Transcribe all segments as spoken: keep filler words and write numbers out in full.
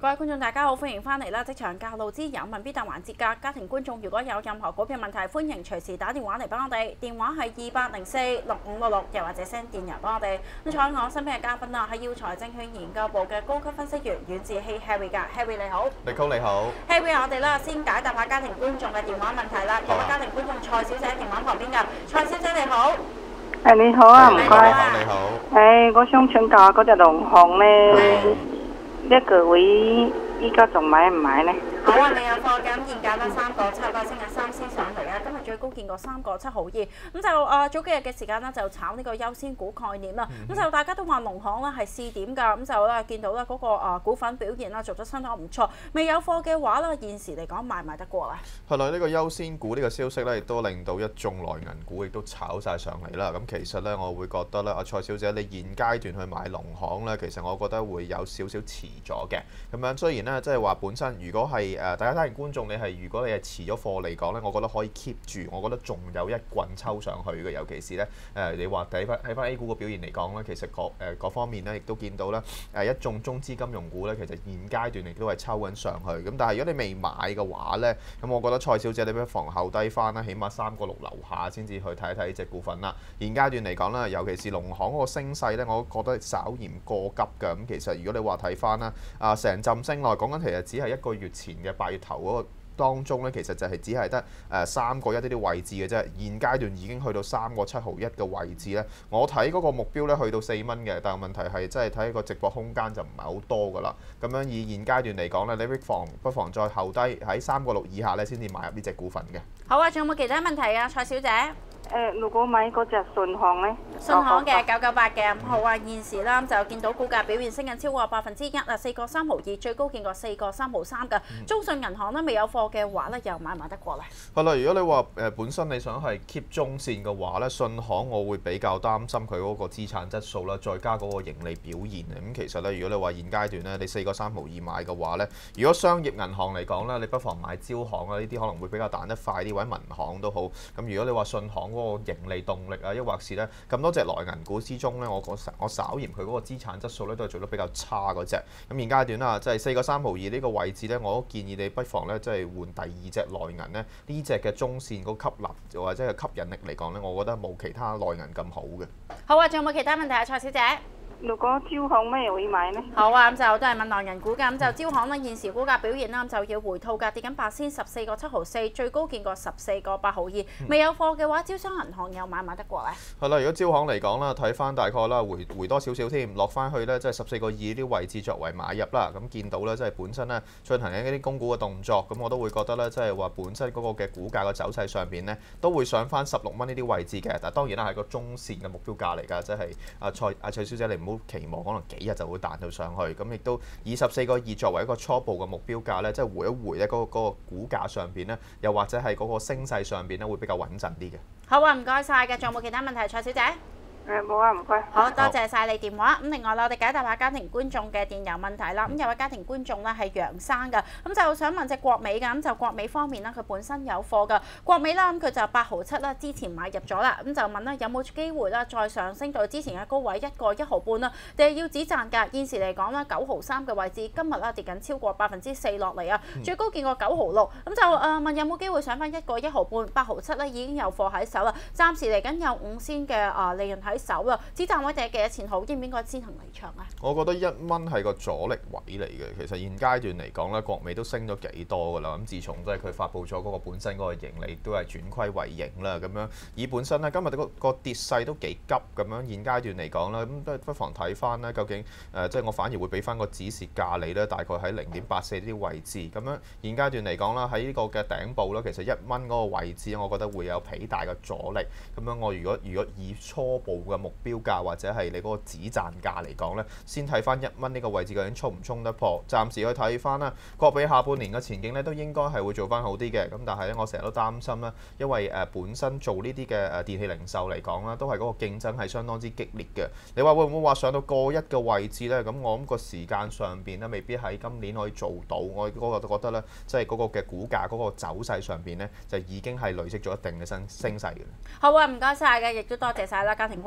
位觀眾大家好，歡迎翻嚟啦！職場教路之有問必答環節㗎，家庭觀眾如果有任何股票問題，歡迎隨時打電話嚟幫我哋，電話係二八零四六五六六，又或者 send 電郵幫我哋。咁坐喺我身邊嘅嘉賓啊，係耀才證券研究部嘅高級分析員阮志希 Harry 㗎 ，Harry 你好。 Nicole 你好。 Harry 我哋啦先解答下家庭觀眾嘅電話問題啦。有位家庭觀眾蔡小姐喺電話旁邊㗎，蔡小姐你好。 誒你好啊，唔該。 你好，你好。 誒，我想請教下嗰隻農行咧，一個位依家仲買唔買咧？ 好啊，你有貨嘅，咁現價咧三個七啦，星期三先上嚟啊，今日最高見過三個七毫二，咁就誒、呃、早幾日嘅時間咧就炒呢個優先股概念啦，咁、嗯、就大家都話農行咧係試點㗎，咁就咧見到咧嗰、那個、呃、股份表現啦做得相當唔錯，未有貨嘅話咧現時嚟講賣唔賣得過咧？ 係啦，呢個優先股呢個消息咧，亦都令到一眾內銀股亦都炒晒上嚟啦。咁其實咧，我會覺得咧，阿蔡小姐你現階段去買農行咧，其實我覺得會有少少遲咗嘅。咁樣雖然咧，即係話本身如果係誒、呃、大家睇完觀眾，你係如果你係遲咗貨嚟講咧，我覺得可以 keep 住，我覺得仲有一棍抽上去嘅。尤其是咧誒、呃，你話睇翻睇翻 A 股個表現嚟講咧，其實各誒、呃、各方面咧，亦都見到咧誒、呃、一眾中資金融股咧，其實現階段亦都係抽緊上去。咁但係如果你未買嘅話咧，咁我覺得蔡小姐你不妨後低翻啦，起碼三個六樓下先至去睇一睇呢隻股份啦。現階段嚟講啦，尤其是農行嗰個升勢咧，我覺得稍嫌過急㗎。咁其實如果你話睇翻啦，啊成浸升落嚟講緊，其實只係一個月前嘅八月頭嗰個當中咧，其實就係只係得誒三個一啲啲位置嘅啫。現階段已經去到三個七毫一嘅位置咧，我睇嗰個目標咧去到四蚊嘅，但係問題係真係睇個直播空間就唔係好多㗎啦。咁樣以現階段嚟講咧，你不妨不妨再後低喺三個六以下咧，先至買入呢隻股份嘅。 好啊，仲有冇其他問題啊，蔡小姐？ 誒，如果買嗰隻信行咧， 信行嘅九九八嘅，好啊，現時啦就見到股價表現升緊超過百分之一啊，四個三毫二，最高見過四個三毫三嘅。嗯、中信銀行咧未有貨嘅話咧，又買唔買得過咧？係啦， 如果你話誒本身你想係 keep 中線嘅話咧，信行我會比較擔心佢嗰個資產質素啦，再加嗰個盈利表現啊。咁其實咧，如果你話現階段咧，你四個三毫二買嘅話咧，如果商業銀行嚟講咧，你不妨買招行啊，呢啲可能會比較彈得快啲，或者民行都好。咁如果你話信行嗰個盈利動力啊，抑或是咧咁多隻內銀股之中咧，我我我稍嫌佢嗰個資產質素咧都係做得比較差嗰隻。咁現階段啦，即係四個三毫二呢個位置咧，我都建議你不妨咧即係換第二隻內銀咧，呢隻嘅中線嗰吸納或者係吸引力嚟講咧，我覺得冇其他內銀咁好嘅。 好啊，仲有冇其他問題啊，蔡小姐？ 如果招行咩會買呢？ 好啊，咁就都係問內銀股㗎，咁就招行咧現時股價表現啦，咁就要回吐㗎，跌緊八仙，十四個七毫四，最高見過十四個八毫二。未有貨嘅話，招商銀行又買唔買得過咧？ 係啦，如果招行嚟講啦，睇翻大概啦，回回多少少添，落翻去咧，即係十四個二啲位置作為買入啦。咁見到咧，即係本身咧進行緊一啲供股嘅動作，咁我都會覺得咧，即係話本身嗰個嘅股價嘅走勢上邊咧，都會上翻十六蚊呢啲位置嘅。但係當然啦，係個中線嘅目標價嚟㗎，即係阿蔡阿蔡小姐，你唔好期望可能幾日就會彈到上去。咁亦都以十四個二作為一個初步嘅目標價咧，即係回一回咧嗰個嗰個股價上邊咧，又或者係嗰個升勢上邊咧，會比較穩陣啲嘅。 好啊，唔該晒嘅，仲有冇其他問題，蔡小姐？ 誒冇啊，唔該。 好多謝晒你電話。咁另外啦，我哋解答下家庭觀眾嘅電郵問題啦。咁有位家庭觀眾咧係楊生嘅，咁就想問隻國美嘅，咁就國美方面啦，佢本身有貨嘅國美啦，咁佢就八毫七啦，之前買入咗啦，咁就問啦有冇機會啦再上升到之前嘅高位一個一毫半啦，定係要止賺㗎？現時嚟講啦，九毫三嘅位置，今日啦跌緊超過百分之四落嚟啊，最高見過九毫六，咁就誒問有冇機會上翻一個一毫半？八毫七咧已經有貨喺手啦，暫時嚟緊有五仙嘅誒利潤喺手啦，止賺位定係幾多錢好？應唔應該先行離場啊？ 我覺得一蚊係個阻力位嚟嘅。其實現階段嚟講咧，國美都升咗幾多㗎啦。咁自從即係佢發布咗嗰個本身嗰個盈利都係轉虧為盈啦。咁樣以本身咧今日個個跌勢都幾急咁樣。現階段嚟講咧，咁都不妨睇翻咧，究竟誒、呃、即係我反而會俾翻個指示價你咧，大概喺零點八四呢啲位置。咁樣現階段嚟講啦，喺呢個嘅頂部咧，其實一蚊嗰個位置，我覺得會有幾大嘅阻力。咁樣我如果如果以初步嘅目標價或者係你嗰個止賺價嚟講咧，先睇翻一蚊呢個位置究竟衝唔衝得破。暫時去睇翻啦，國美下半年嘅前景咧都應該係會做翻好啲嘅。咁但係咧，我成日都擔心啦，因為誒本身做呢啲嘅誒電器零售嚟講啦，都係嗰個競爭係相當之激烈嘅。你話會唔會話上到過一嘅位置咧？咁我諗個時間上邊咧，未必喺今年可以做到。我嗰個都覺得咧，即係嗰個嘅股價嗰個走勢上邊咧，就已經係累積咗一定嘅升升勢嘅。 好啊，唔該晒嘅，亦都多謝晒啦，家庭觀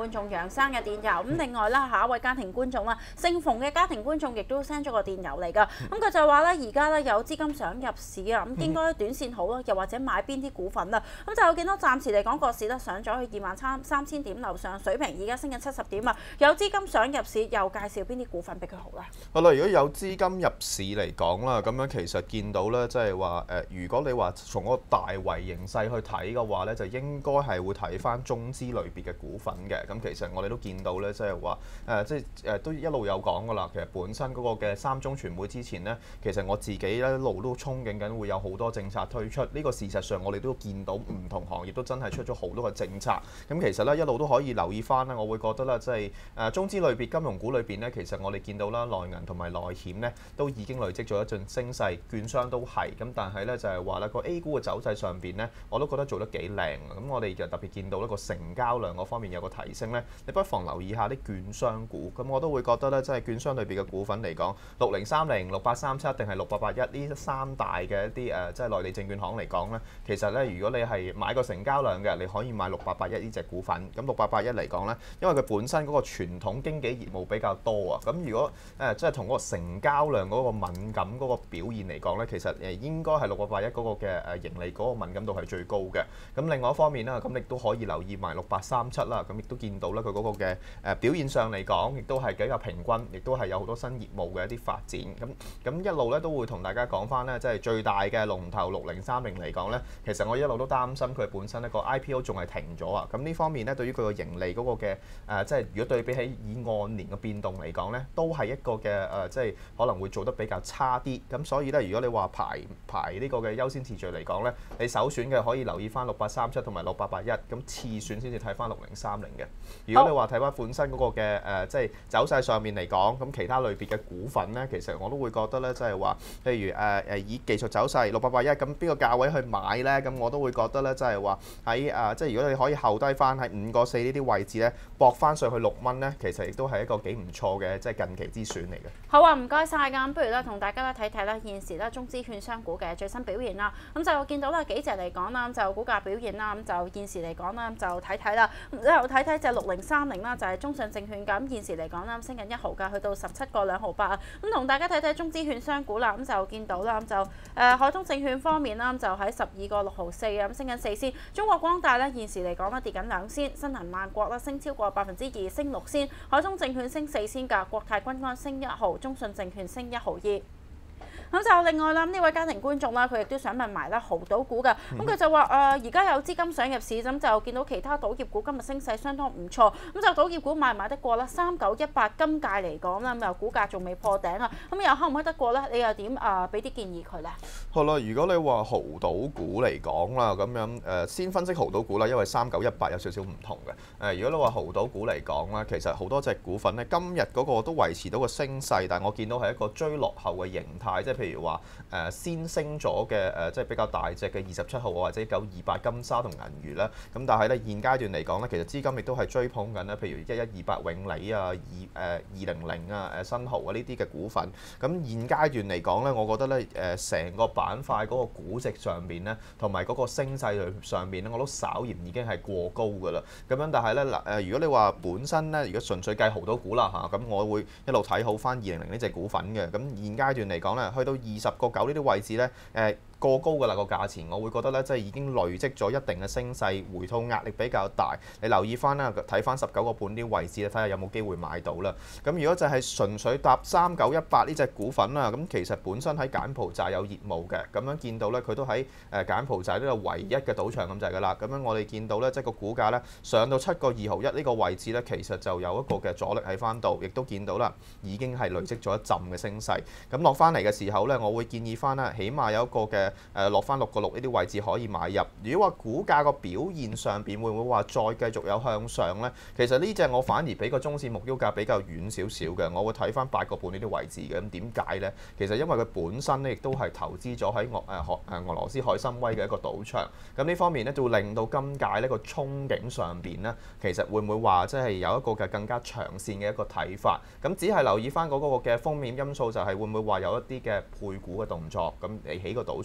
觀眾楊生嘅電郵。咁另外啦，下一位家庭觀眾啦，姓馮嘅家庭觀眾亦都 send 咗個電郵嚟㗎。咁佢就話咧，而家咧有資金想入市啊，咁應該短線好咯，又或者買邊啲股份啦？咁就見到暫時嚟講個市咧上咗去二萬三三千點樓上水平，而家升緊七十點啊！有資金想入市，又介紹邊啲股份俾佢好咧？ 好啦，如果有資金入市嚟講啦，咁樣其實見到咧，即係話誒，如果你話從嗰個大圍形勢去睇嘅話咧，就應該係會睇翻中資類別嘅股份嘅。咁其實我哋都見到咧，即係話誒，即係誒都一路有講噶啦。其實本身嗰個嘅三中全會之前咧，其實我自己咧一路都憧憬緊會有好多政策推出。呢個事實上我哋都見到唔同行業都真係出咗好多嘅政策。咁其實咧一路都可以留意翻咧，我會覺得咧，即係誒中資類別金融股裏邊咧，其實我哋見到啦，內銀同埋內險咧都已經累積咗一陣升勢，券商都係。咁但係咧就係話咧個 A 股嘅走勢上邊咧，我都覺得做得幾靚。咁我哋就特別見到呢個成交量嗰方面有個提升咧，你不妨留意下啲券商股。咁我都會覺得咧，即係券商裏邊嘅股份嚟講，六零三零、六八三七定係六八八一呢三大嘅一啲誒，即係內地證券行嚟講咧，其實咧如果你係買個成交量嘅，你可以買六八八一呢隻股份。咁六八八一嚟講咧，因為佢本身嗰個傳統經紀業務比較多啊，咁如果誒即係同嗰個成交量嗰個敏感嗰個表現嚟講咧，其實誒應該係六八八一嗰個嘅誒盈利嗰個敏感度係最高嘅。咁另外一方面啦，咁亦都可以留意埋六八三七啦，咁亦都見到咧佢嗰個嘅誒表現上嚟講，亦都係比較平均，亦都係有好多新業務嘅一啲發展。咁咁一路咧都會同大家講翻咧，即係最大嘅龍頭六零三零嚟講咧，其實我一路都擔心佢本身呢個 I P O 仲係停咗啊。咁呢方面咧，對於佢個盈利嗰個嘅誒，即係如果對比起以按年嘅變動嚟講咧，都係一個嘅誒，即係可能會做得比較差啲。咁所以咧，如果你話排排呢個嘅優先次序嚟講咧，你首選嘅可以留意翻六八三七同埋六八八一，咁次選先至睇翻六零三零嘅。如果你話睇翻本身嗰個嘅誒，即係走勢上面嚟講，咁其他類別嘅股份咧，其實我都會覺得咧，即係話，譬如誒誒以技術走勢六八八一，咁邊個價位去買咧？咁我都會覺得咧，即係話喺誒，即係如果你可以後低翻喺五個四呢啲位置咧，搏翻上去六蚊咧，其實亦都係一個幾唔錯嘅即係近期之選嚟嘅。 好啊，唔該晒㗎。不如咧同大家咧睇睇咧現時咧中資券商股嘅最新表現啦。咁就見到啦幾隻嚟講啦，就股價表現啦，咁就現時嚟講啦，就睇睇啦。咁之後睇睇隻六零三零啦，就係中信證券咁現時嚟講啦，升緊一毫價，去到十七個兩毫八啊。咁同大家睇睇中資券商股啦，咁就見到啦，咁就誒、呃、海通證券方面啦，就喺十二個六毫四啊，咁升緊四仙。中國光大咧現時嚟講咧跌緊兩仙，新鴻萬國啦升超過百分之二，升六仙。海通證券升四仙㗎，國泰君安升一毫，中信證券升一毫二。咁就另外啦，呢位家庭觀眾啦，佢亦都想問埋啦濠賭股嘅，咁佢就話誒而家有資金想入市，咁就見到其他賭業股今日升勢相當唔錯，咁就賭業股買唔買得過啦？三九一八金界嚟講啦，咁又股價仲未破頂啊，咁又可唔可以得過咧？你又點啊？俾啲建議佢咧？ 好啦，如果你話濠賭股嚟講啦，咁樣誒先分析濠賭股啦，因為三九一八有少少唔同嘅。誒如果你話濠賭股嚟講啦，其實好多隻股份咧，今日嗰個都維持到個升勢，但係我見到係一個追落後嘅形態，即係譬如話誒先升咗嘅誒，即係比較大隻嘅二十七號或者九二八金沙同銀娛啦。咁但係咧現階段嚟講咧，其實資金亦都係追捧緊咧，譬如一一二八永利啊、二誒二零零啊、誒新濠啊呢啲嘅股份。咁現階段嚟講咧，我覺得咧誒成個板塊嗰個估值上邊咧，同埋嗰個升勢上邊咧，我都稍嫌已經係過高㗎啦。咁樣但係咧嗱誒，如果你話本身咧，如果純粹計濠賭股啦嚇，咁我會一路睇好翻二零零呢隻股份嘅。咁現階段嚟講咧，去到二十個九呢啲位置咧，誒過高㗎啦個價錢，我會覺得咧，即係已經累積咗一定嘅升勢，回吐壓力比較大。你留意翻啦，睇翻十九個半啲位置咧，睇下有冇機會買到啦。咁如果就係純粹搭三九一八呢隻股份啦，咁其實本身喺柬埔寨有業務嘅，咁樣見到咧，佢都喺誒柬埔寨呢度唯一嘅賭場咁就係㗎啦。咁樣我哋見到咧，即係個股價咧上到七個二毫一呢個位置咧，其實就有一個嘅阻力喺翻度，亦都見到啦，已經係累積咗一陣嘅升勢。咁落翻嚟嘅時候咧，我會建議翻啦，起碼有一個嘅誒落翻六個六呢啲位置可以買入。如果話股價個表現上邊會唔會話再繼續有向上咧？其實呢隻我反而比個中線目標價比較遠少少嘅，我會睇翻八個半呢啲位置嘅。咁點解咧？其實因為佢本身咧亦都係投資咗喺俄誒俄誒俄羅斯海參崴嘅一個賭場。咁呢方面咧就會令到今屆呢個憧憬上邊咧，其實會唔會話即係有一個嘅更加長線嘅一個睇法？咁只係留意翻嗰個嘅風險因素，就係會唔會話有一啲嘅配股嘅動作，咁你起個賭場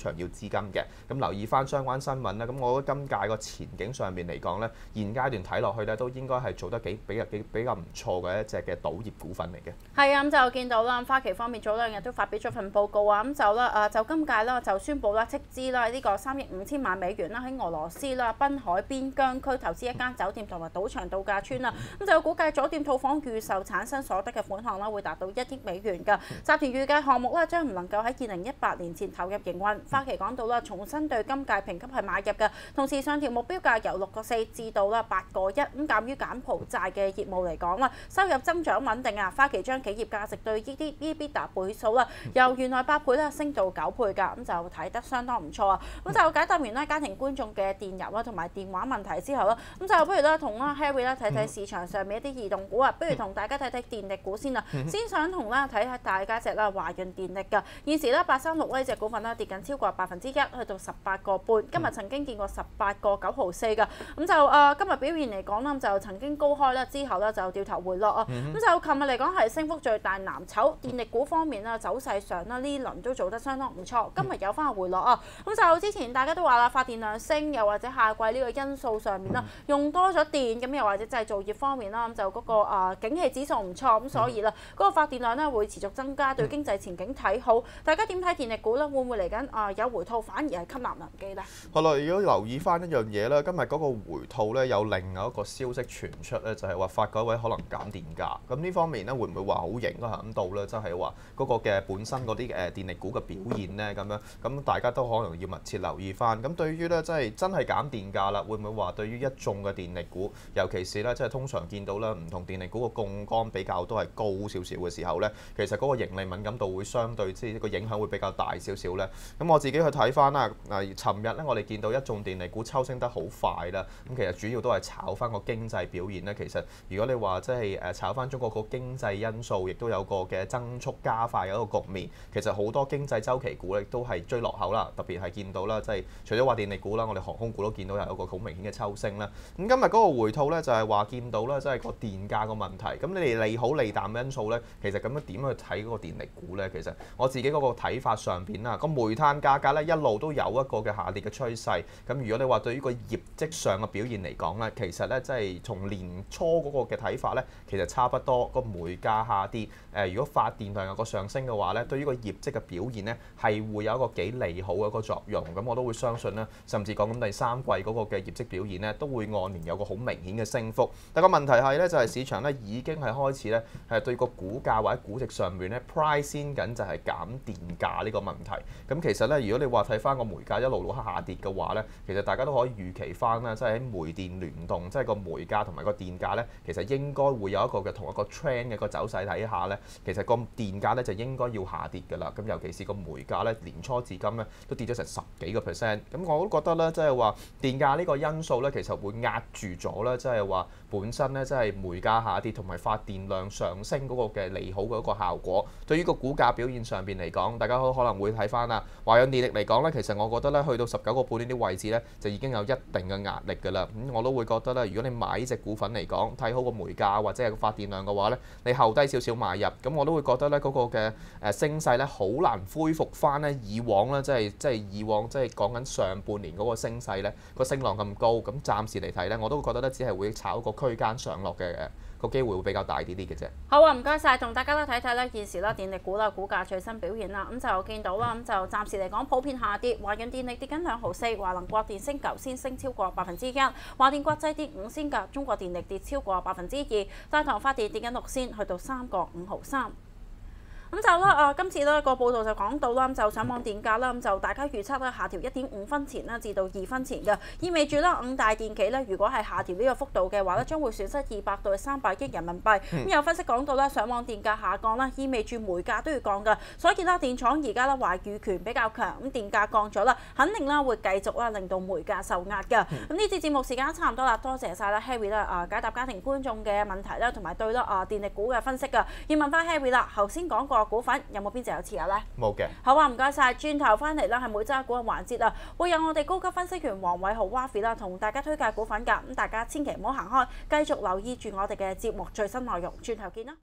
場要資金嘅。咁留意翻相關新聞啦。咁我覺得今屆個前景上面嚟講咧，現階段睇落去咧都應該係做得幾比較幾比較唔錯嘅一隻嘅賭業股份嚟嘅。 係啊，咁就見到啦，花旗方面早兩日都發表咗份報告啊，咁就啦誒就今屆啦就宣布啦斥資啦呢個三億五千萬美元啦喺俄羅斯啦濱海邊疆區投資一間酒店同埋賭場度假村啦。咁就估計酒店套房預售產生所得嘅款項啦會達到一億美元㗎。集團預計項目咧將唔能夠喺二零一八年前投入營運。花旗講到啦，重新對今屆評級係買入嘅，同時上調目標價由六個四至到啦八個一。咁鑑於柬埔寨嘅業務嚟講啦，收入增長穩定啊，花旗將企業價值對呢啲 EBITDA 倍數啦，由原來八倍咧升到九倍㗎，咁就睇得相當唔錯啊。咁就解答完咧家庭觀眾嘅電郵啦同埋電話問題之後啦，咁就不如咧同啦 Harry 咧睇睇市場上面一啲異動股啊，不如同大家睇睇電力股先啦。先想同啦睇下大家隻啦華潤電力㗎，現時咧八三六呢隻股份咧跌緊超過百分之一，去到十八個半，今日曾經見過十八個九毫四㗎，咁就誒今日表現嚟講啦，就曾經高開啦，之後咧就掉頭回落啊，咁、嗯、就琴日嚟講係升幅最大藍籌，電力股方面啊走勢上啦呢輪都做得相當唔錯，今日有翻個回落啊，咁就之前大家都話啦，發電量升，又或者夏季呢個因素上面啦，用多咗電，咁又或者製造業方面啦，咁就嗰、那個啊、呃、景氣指數唔錯，咁所以啦嗰、那個發電量咧會持續增加，對經濟前景睇好。大家點睇電力股咧？會唔會嚟緊啊有回吐，反而係吸納良機咧？ 好啦，如果留意翻一樣嘢咧，今日嗰個回吐咧有另外一個消息傳出咧，就係話發改委可能減電價。咁呢方面咧會唔會話好影響到咧？即係話嗰個嘅本身嗰啲誒電力股嘅表現咧咁樣，咁大家都可能要密切留意翻。咁對於咧即係真係減電價啦，會唔會話對於一眾嘅電力股，尤其是咧即係通常見到咧唔同電力股個槓桿比較都係高少少嘅時候咧，其實嗰個盈利敏感度會相對即係個影響會比較大少少咧。咁我自己去睇翻啦，嗱，尋日咧我哋見到一眾電力股抽升得好快啦，咁其實主要都係炒翻個經濟表現咧。其實如果你話即係誒炒翻中國個經濟因素，亦都有個嘅增速加快嘅一個局面。其實好多經濟週期股咧都係追落後啦，特別係見到啦，即係除咗話電力股啦，我哋航空股都見到有一個好明顯嘅抽升啦。咁今日嗰個回吐咧就係話見到啦，即係個電價個問題。咁你哋利好利淡因素咧，其實咁樣點去睇嗰個電力股咧？其實我自己嗰個睇法上邊啦，個煤炭價格咧一路都有一個嘅下跌嘅趨勢。咁如果你話對於個業績上嘅表現嚟講咧，其實咧即係從年初嗰個嘅睇法咧，其實差不多。個煤價下跌，誒如果發電量有個上升嘅話咧，對於個業績嘅表現咧係會有一個幾利好嘅一個作用。咁我都會相信咧，甚至講緊第三季嗰個嘅業績表現咧，都會按年有個好明顯嘅升幅。但個問題係咧，就係市場咧已經係開始咧係對個股價或者估值上面咧 price in 緊就係減電價呢個問題。咁其實咧，如果你話睇翻個煤價一路路下跌嘅話咧，其實大家都可以預期翻啦，即係喺煤電聯動，即係個煤價同埋個電價咧，其實應該會有一個嘅同一個 trend 嘅個走勢睇下咧，其實個電價咧就應該要下跌㗎啦。咁尤其是個煤價咧，年初至今咧都跌咗成十幾個 percent。咁我都覺得咧，即係話電價呢個因素咧，其實會壓住咗咧，即係話本身咧，即係煤價下跌同埋發電量上升嗰個嘅利好嘅一個效果。對於個股價表現上邊嚟講，大家可能會睇翻啦。華潤電力嚟講咧，其實我覺得咧，去到十九個半呢啲位置咧，就已經有一定嘅壓力㗎啦。咁我都會覺得咧，如果你買呢隻股份嚟講，睇好個煤價或者係個發電量嘅話咧，你後低少少買入，咁我都會覺得咧，嗰個嘅誒升勢咧，好難恢復翻咧以往咧，即係即係以往即係講緊上半年嗰個升勢咧，個升浪咁高。咁暫時嚟睇咧，我都會覺得咧，只係會炒個區間上落嘅個機會會比較大啲啲嘅啫。 好啊，唔該晒，同大家都睇睇咧現時啦電力股啦股價最新表現啦。咁就見到啦，咁就暫時嚟講普遍下跌，華潤電力跌緊兩毫四，華能國電升九先升超過百分之一，華電國際跌五先㗎，中國電力跌超過百分之二，大唐發電跌緊六先，去到三個五毫三。咁就啦，啊，今次咧個報道就講到啦，咁就上網電價啦，咁就大家預測咧下調一點五分錢啦，至到二分錢嘅，意味住啦五大電企咧，如果係下調呢個幅度嘅話咧，將會損失二百到三百億人民幣。咁、嗯、有分析講到啦，上網電價下降啦，意味住煤價都要降㗎，所以啦電廠而家咧話語權比較強，咁電價降咗啦，肯定啦會繼續啦令到煤價受壓㗎。咁呢節節目時間差唔多啦，多謝晒啦 Harry 啦，啊解答家庭觀眾嘅問題啦，同埋對啦啊電力股嘅分析㗎。要問翻 Harry 啦，頭先講過股份有冇邊隻有持有咧？ 冇嘅。 好啊，唔該晒。轉頭翻嚟啦，係每週股嘅環節啊，會有我哋高級分析員黃偉豪 Wafi 啦，同大家推介股份㗎。咁大家千祈唔好行開，繼續留意住我哋嘅節目最新內容。轉頭見啦。